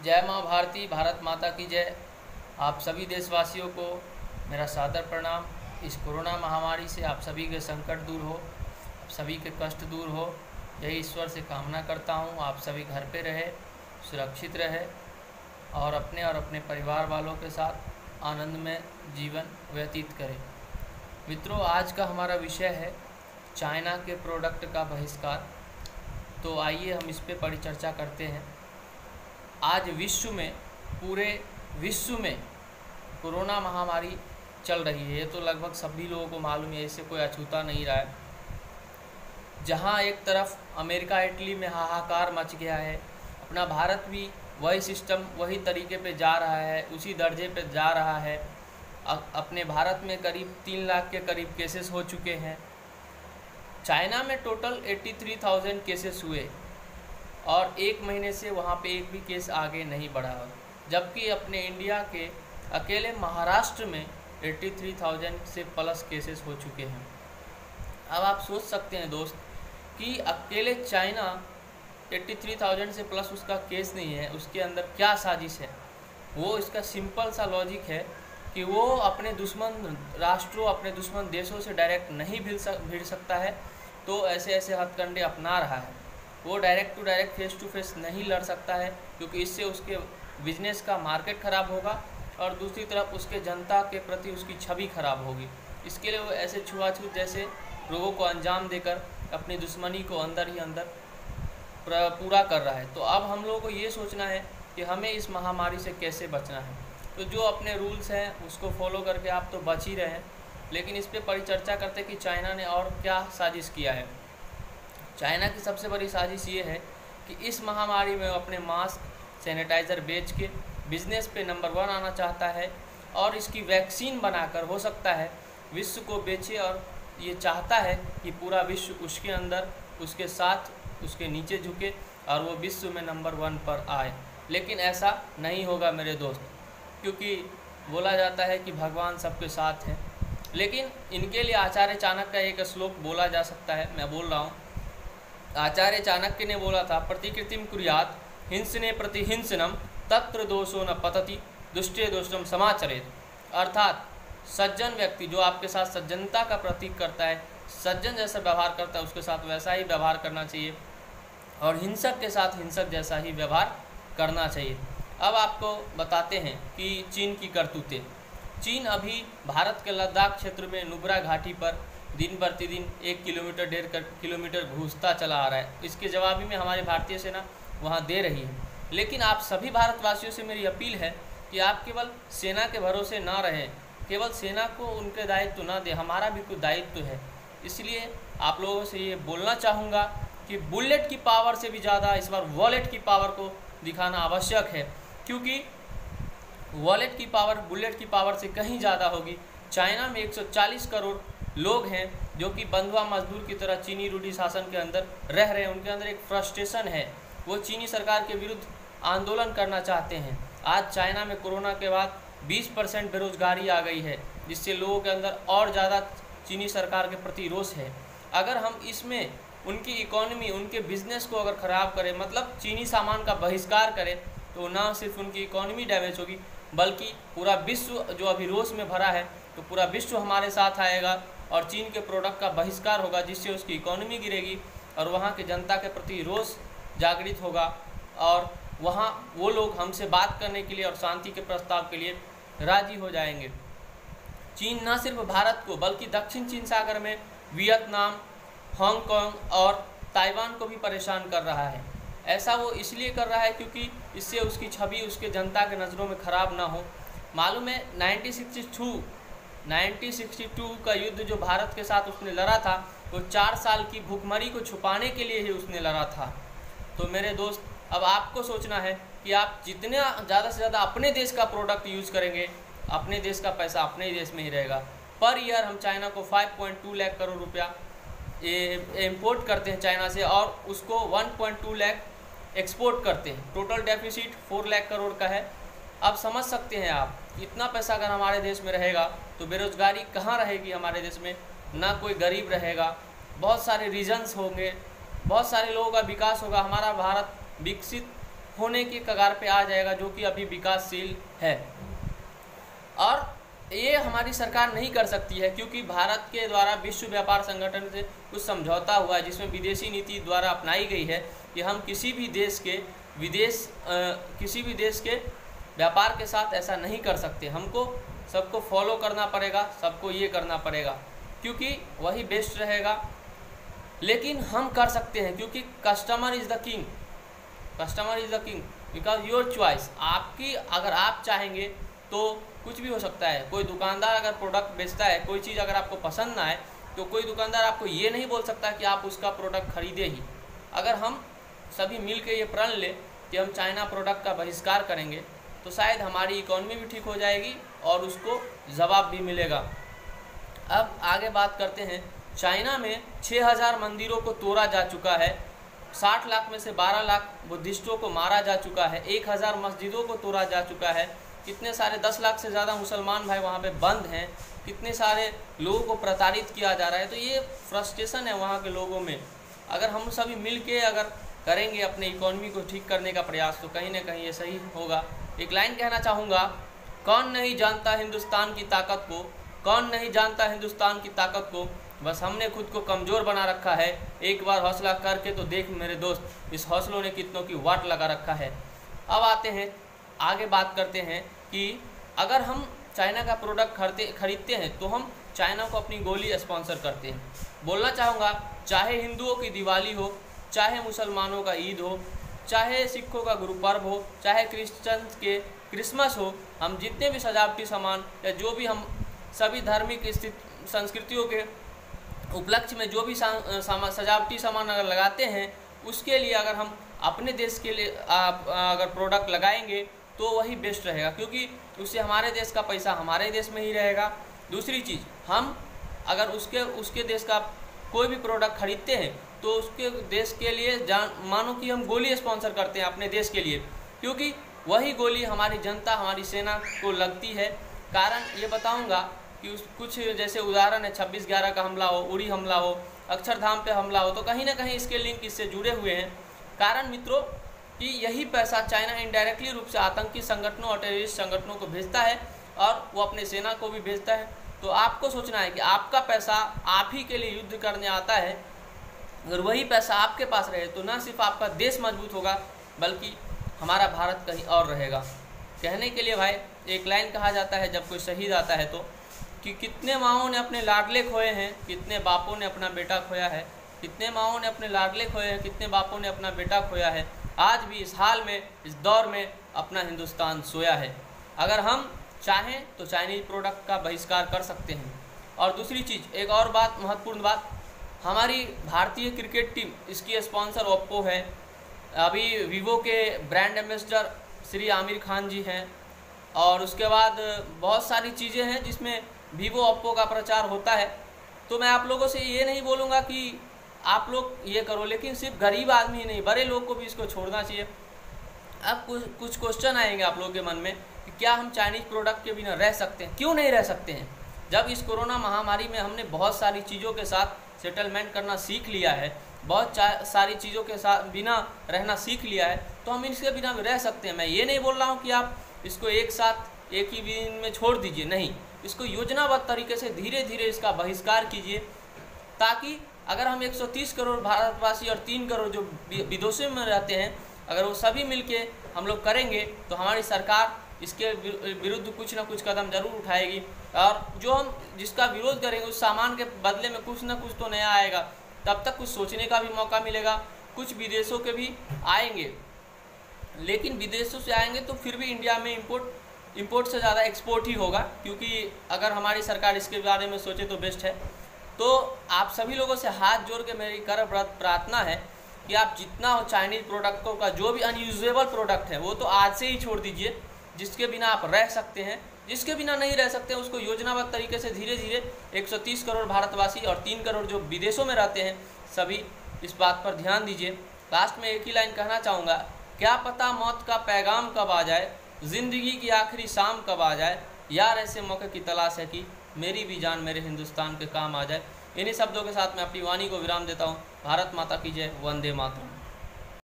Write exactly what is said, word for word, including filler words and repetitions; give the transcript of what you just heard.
जय माँ भारती, भारत माता की जय। आप सभी देशवासियों को मेरा सादर प्रणाम। इस कोरोना महामारी से आप सभी के संकट दूर हो, आप सभी के कष्ट दूर हो, यही ईश्वर से कामना करता हूँ। आप सभी घर पे रहे, सुरक्षित रहे और अपने और अपने परिवार वालों के साथ आनंद में जीवन व्यतीत करें। मित्रों, आज का हमारा विषय है चाइना के प्रोडक्ट का बहिष्कार। तो आइए हम इस पे परिचर्चा करते हैं। आज विश्व में, पूरे विश्व में कोरोना महामारी चल रही है। ये तो लगभग सभी लोगों को मालूम है, इससे कोई अछूता नहीं रहा है। जहाँ एक तरफ अमेरिका इटली में हाहाकार मच गया है, अपना भारत भी वही सिस्टम, वही तरीके पे जा रहा है, उसी दर्जे पे जा रहा है। अपने भारत में करीब तीन लाख के करीब केसेस हो चुके हैं। चाइना में टोटल तिरासी हज़ार केसेस हुए और एक महीने से वहाँ पे एक भी केस आगे नहीं बढ़ा। जबकि अपने इंडिया के अकेले महाराष्ट्र में तिरासी हज़ार से प्लस केसेस हो चुके हैं। अब आप सोच सकते हैं दोस्त कि अकेले चाइना तिरासी हज़ार से प्लस उसका केस नहीं है, उसके अंदर क्या साजिश है। वो इसका सिंपल सा लॉजिक है कि वो अपने दुश्मन राष्ट्रों, अपने दुश्मन देशों से डायरेक्ट नहीं भिड़ सक भिड़ सकता है, तो ऐसे ऐसे हथकंडे अपना रहा है। वो direct to direct face to face नहीं लड़ सकता है, क्योंकि इससे उसके बिजनेस का मार्केट ख़राब होगा और दूसरी तरफ उसके जनता के प्रति उसकी छवि खराब होगी। इसके लिए वो ऐसे छुआछूत जैसे रोगों को अंजाम देकर अपनी दुश्मनी को अंदर ही अंदर पूरा कर रहा है। तो अब हम लोगों को ये सोचना है कि हमें इस महामारी से कैसे बचना है। तो जो अपने रूल्स हैं उसको फॉलो करके आप तो बच ही रहे हैं, लेकिन इस पे परिचर्चा करते कि चाइना ने और क्या साजिश किया है। चाइना की सबसे बड़ी साजिश ये है कि इस महामारी में वो अपने मास्क, सैनिटाइज़र बेच के बिजनेस पे नंबर वन आना चाहता है और इसकी वैक्सीन बनाकर हो सकता है विश्व को बेचे, और ये चाहता है कि पूरा विश्व उसके अंदर, उसके साथ, उसके नीचे झुके और वो विश्व में नंबर वन पर आए। लेकिन ऐसा नहीं होगा मेरे दोस्त, क्योंकि बोला जाता है कि भगवान सबके साथ हैं। लेकिन इनके लिए आचार्य चाणक्य का एक श्लोक बोला जा सकता है, मैं बोल रहा हूँ। आचार्य चाणक्य ने बोला था, प्रतिकृतिम कुर्यात् हिंसने प्रति हिंसनम तत्र दोषो न पतति दुष्टे दोषम समाचरेत। अर्थात सज्जन व्यक्ति जो आपके साथ सज्जनता का प्रतीक करता है, सज्जन जैसा व्यवहार करता है, उसके साथ वैसा ही व्यवहार करना चाहिए और हिंसक के साथ हिंसक जैसा ही व्यवहार करना चाहिए। अब आपको बताते हैं कि चीन की करतूतें। चीन अभी भारत के लद्दाख क्षेत्र में नुब्रा घाटी पर दिन प्रतिदिन एक किलोमीटर डेढ़ किलोमीटर घुसता चला आ रहा है। इसके जवाबी में हमारी भारतीय सेना वहाँ दे रही है। लेकिन आप सभी भारतवासियों से मेरी अपील है कि आप केवल सेना के भरोसे ना रहें, केवल सेना को उनके दायित्व ना दें, हमारा भी कुछ दायित्व है। इसलिए आप लोगों से ये बोलना चाहूँगा कि बुलेट की पावर से भी ज़्यादा इस बार वॉलेट की पावर को दिखाना आवश्यक है, क्योंकि वॉलेट की पावर बुलेट की पावर से कहीं ज़्यादा होगी। चाइना में एक सौ चालीस करोड़ लोग हैं जो कि बंधुआ मजदूर की तरह चीनी रूढ़ी शासन के अंदर रह रहे हैं। उनके अंदर एक फ्रस्ट्रेशन है, वो चीनी सरकार के विरुद्ध आंदोलन करना चाहते हैं। आज चाइना में कोरोना के बाद बीस परसेंट बेरोजगारी आ गई है, जिससे लोगों के अंदर और ज़्यादा चीनी सरकार के प्रति रोष है। अगर हम इसमें उनकी इकोनॉमी, उनके बिजनेस को अगर ख़राब करें, मतलब चीनी सामान का बहिष्कार करें, तो ना सिर्फ उनकी इकोनॉमी डैमेज होगी, बल्कि पूरा विश्व जो अभी रोष में भरा है, तो पूरा विश्व हमारे साथ आएगा और चीन के प्रोडक्ट का बहिष्कार होगा, जिससे उसकी इकोनॉमी गिरेगी और वहाँ की जनता के प्रति रोष जागृत होगा और वहाँ वो लोग हमसे बात करने के लिए और शांति के प्रस्ताव के लिए राजी हो जाएंगे। चीन न सिर्फ भारत को बल्कि दक्षिण चीन सागर में वियतनाम, हांगकांग और ताइवान को भी परेशान कर रहा है। ऐसा वो इसलिए कर रहा है क्योंकि इससे उसकी छवि उसके जनता के नज़रों में ख़राब ना हो। मालूम है उन्नीस सौ बासठ का युद्ध जो भारत के साथ उसने लड़ा था, वो चार साल की भूखमरी को छुपाने के लिए ही उसने लड़ा था। तो मेरे दोस्त, अब आपको सोचना है कि आप जितने ज़्यादा से ज़्यादा अपने देश का प्रोडक्ट यूज़ करेंगे, अपने देश का पैसा अपने ही देश में ही रहेगा। पर ईयर हम चाइना को पाँच पॉइंट दो लाख करोड़ रुपया इम्पोर्ट करते हैं चाइना से और उसको एक पॉइंट दो लाख एक्सपोर्ट करते हैं। टोटल डेफिसिट चार लाख करोड़ का है। अब समझ सकते हैं आप, इतना पैसा अगर हमारे देश में रहेगा तो बेरोजगारी कहाँ रहेगी हमारे देश में, ना कोई गरीब रहेगा, बहुत सारे रीजन्स होंगे, बहुत सारे लोगों का विकास होगा। हमारा भारत विकसित होने की कगार पे आ जाएगा, जो कि अभी विकासशील है। और ये हमारी सरकार नहीं कर सकती है, क्योंकि भारत के द्वारा विश्व व्यापार संगठन से कुछ समझौता हुआ है, जिसमें विदेशी नीति द्वारा अपनाई गई है कि हम किसी भी देश के विदेश आ, किसी भी देश के व्यापार के साथ ऐसा नहीं कर सकते। हमको सबको फॉलो करना पड़ेगा, सबको ये करना पड़ेगा, क्योंकि वही बेस्ट रहेगा। लेकिन हम कर सकते हैं, क्योंकि customer is the king, customer is the king because your choice. आपकी, अगर आप चाहेंगे तो कुछ भी हो सकता है। कोई दुकानदार अगर प्रोडक्ट बेचता है, कोई चीज़ अगर आपको पसंद ना आए, तो कोई दुकानदार आपको ये नहीं बोल सकता कि आप उसका प्रोडक्ट खरीदे ही। अगर हम सभी मिल के ये प्रण ले कि हम चाइना प्रोडक्ट का बहिष्कार करेंगे, तो शायद हमारी इकोनॉमी भी ठीक हो जाएगी और उसको जवाब भी मिलेगा। अब आगे बात करते हैं। चाइना में छः हज़ार मंदिरों को तोड़ा जा चुका है, साठ लाख में से बारह लाख बुद्धिस्टों को मारा जा चुका है, एक हज़ार मस्जिदों को तोड़ा जा चुका है, कितने सारे दस लाख से ज़्यादा मुसलमान भाई वहाँ पे बंद हैं, कितने सारे लोगों को प्रताड़ित किया जा रहा है। तो ये फ्रस्ट्रेशन है वहाँ के लोगों में। अगर हम सभी मिल के अगर करेंगे अपने इकोनॉमी को ठीक करने का प्रयास, तो कहीं ना कहीं ये सही होगा। एक लाइन कहना चाहूँगा, कौन नहीं जानता हिंदुस्तान की ताकत को, कौन नहीं जानता हिंदुस्तान की ताकत को, बस हमने खुद को कमज़ोर बना रखा है। एक बार हौसला करके तो देख मेरे दोस्त, इस हौसलों ने कितनों की वाट लगा रखा है। अब आते हैं, आगे बात करते हैं कि अगर हम चाइना का प्रोडक्ट खरीदते खरीदते हैं तो हम चाइना को अपनी गोली स्पॉन्सर करते हैं। बोलना चाहूँगा, चाहे हिंदुओं की दिवाली हो, चाहे मुसलमानों का ईद हो, चाहे सिखों का गुरु पर्व हो, चाहे क्रिश्चियंस के क्रिसमस हो, हम जितने भी सजावटी सामान या जो भी हम सभी धार्मिक स्थित संस्कृतियों के उपलक्ष्य में जो भी सजावटी सामान अगर लगाते हैं, उसके लिए अगर हम अपने देश के लिए आप अगर प्रोडक्ट लगाएंगे तो वही बेस्ट रहेगा, क्योंकि उससे हमारे देश का पैसा हमारे देश में ही रहेगा। दूसरी चीज़, हम अगर उसके उसके देश का कोई भी प्रोडक्ट खरीदते हैं तो उसके देश के लिए जान मानो कि हम गोली स्पॉन्सर करते हैं अपने देश के लिए, क्योंकि वही गोली हमारी जनता, हमारी सेना को लगती है। कारण ये बताऊंगा कि उस कुछ जैसे उदाहरण है, छब्बीस ग्यारह का हमला हो, उड़ी हमला हो, अक्षरधाम पे हमला हो, तो कहीं ना कहीं इसके लिंक इससे जुड़े हुए हैं। कारण मित्रों कि यही पैसा चाइना इनडायरेक्टली रूप से आतंकी संगठनों और टेररिस्ट संगठनों को भेजता है और वो अपने सेना को भी भेजता है। तो आपको सोचना है कि आपका पैसा आप ही के लिए युद्ध करने आता है। अगर वही पैसा आपके पास रहे तो ना सिर्फ आपका देश मजबूत होगा, बल्कि हमारा भारत कहीं और रहेगा। कहने के लिए भाई एक लाइन कहा जाता है जब कोई शहीद आता है तो, कि कितने माओं ने अपने लाडले खोए हैं, कितने बापों ने अपना बेटा खोया है, कितने माओं ने अपने लाडले खोए हैं, कितने बापों ने अपना बेटा खोया है। आज भी इस हाल में, इस दौर में अपना हिंदुस्तान सोया है। अगर हम चाहें तो चाइनीज प्रोडक्ट का बहिष्कार कर सकते हैं। और दूसरी चीज़, एक और बात, महत्वपूर्ण बात, हमारी भारतीय क्रिकेट टीम, इसकी स्पॉन्सर ओप्पो है। अभी वीवो के ब्रांड एम्बेसडर श्री आमिर खान जी हैं, और उसके बाद बहुत सारी चीज़ें हैं जिसमें वीवो ओप्पो का प्रचार होता है। तो मैं आप लोगों से ये नहीं बोलूँगा कि आप लोग ये करो, लेकिन सिर्फ गरीब आदमी ही नहीं, बड़े लोग को भी इसको छोड़ना चाहिए। अब कुछ कुछ क्वेश्चन आएंगे आप लोगों के मन में कि क्या हम चाइनीज़ प्रोडक्ट के बिना रह सकते हैं? क्यों नहीं रह सकते हैं? जब इस कोरोना महामारी में हमने बहुत सारी चीज़ों के साथ सेटलमेंट करना सीख लिया है, बहुत सारी चीज़ों के साथ बिना रहना सीख लिया है, तो हम इसके बिना भी रह सकते हैं। मैं ये नहीं बोल रहा हूँ कि आप इसको एक साथ एक ही दिन में छोड़ दीजिए, नहीं, इसको योजनाबद्ध तरीके से धीरे धीरे इसका बहिष्कार कीजिए, ताकि अगर हम एक सौ तीस करोड़ भारतवासी और तीन करोड़ जो विदेशों में रहते हैं, अगर वो सभी मिलके हम लोग करेंगे तो हमारी सरकार इसके विरुद्ध कुछ ना कुछ कदम जरूर उठाएगी। और जो हम जिसका विरोध करेंगे उस सामान के बदले में कुछ ना कुछ तो नया आएगा, तब तक कुछ सोचने का भी मौका मिलेगा। कुछ विदेशों के भी आएंगे, लेकिन विदेशों से आएंगे तो फिर भी इंडिया में इम्पोर्ट इम्पोर्ट से ज़्यादा एक्सपोर्ट ही होगा, क्योंकि अगर हमारी सरकार इसके बारे में सोचे तो बेस्ट है। तो आप सभी लोगों से हाथ जोड़ के मेरी कर प्रार्थना है कि आप जितना हो चाइनीज़ प्रोडक्टों का जो भी अनयूजेबल प्रोडक्ट है वो तो आज से ही छोड़ दीजिए, जिसके बिना आप रह सकते हैं। जिसके बिना नहीं रह सकते उसको योजनाबद्ध तरीके से धीरे धीरे एक सौ तीस करोड़ भारतवासी और तीन करोड़ जो विदेशों में रहते हैं, सभी इस बात पर ध्यान दीजिए। लास्ट में एक ही लाइन कहना चाहूँगा, क्या पता मौत का पैगाम कब आ जाए, ज़िंदगी की आखिरी शाम कब आ जाए, यार ऐसे मौके की तलाश है कि मेरी भी जान मेरे हिंदुस्तान के काम आ जाए। इन्हीं शब्दों के साथ मैं अपनी वाणी को विराम देता हूँ। भारत माता की जय, वंदे मातरम।